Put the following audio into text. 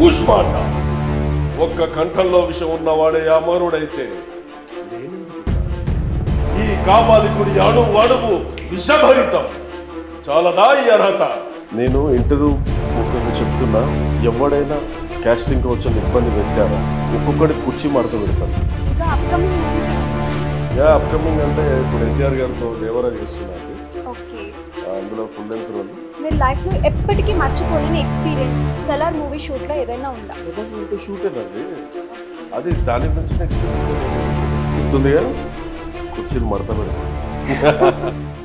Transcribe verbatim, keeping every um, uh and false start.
కూష్మాట ఒక్క కంఠంలో విషం ఉన్నవాడే అమరుడైతే నేనెందుకు? ఈ కాపాలికుడి అణువు అణువు విషభరితం. చాలదా ఈ అర్హత? నేను ఇంటర్వ్యూ ముఖ్యంగా చెప్తున్నా, ఎవడైనా కాస్టింగ్ వచ్చి ఇబ్బంది పెట్టారా ఒక్కొక్కటి కుర్చీ మడత పెడతాను. యా అప్కమింగ్ అంటే ఇప్పుడు ఎన్టీఆర్ గారితో దేవరా చేస్తున్నారు, అందులో ఫుల్ లెంత్ రోల్. మీరు లైఫ్ లో ఎప్పటికీ మర్చిపోలేని ఎక్స్పీరియన్స్ సలార్ మూవీ షూట్ లో ఏదైనా ఉందా? షూట్ అండి, అది దాని నుంచి ఎక్స్పీరియన్స్ గుర్తుందిగా, కుర్చీలు మడత పెడతాను.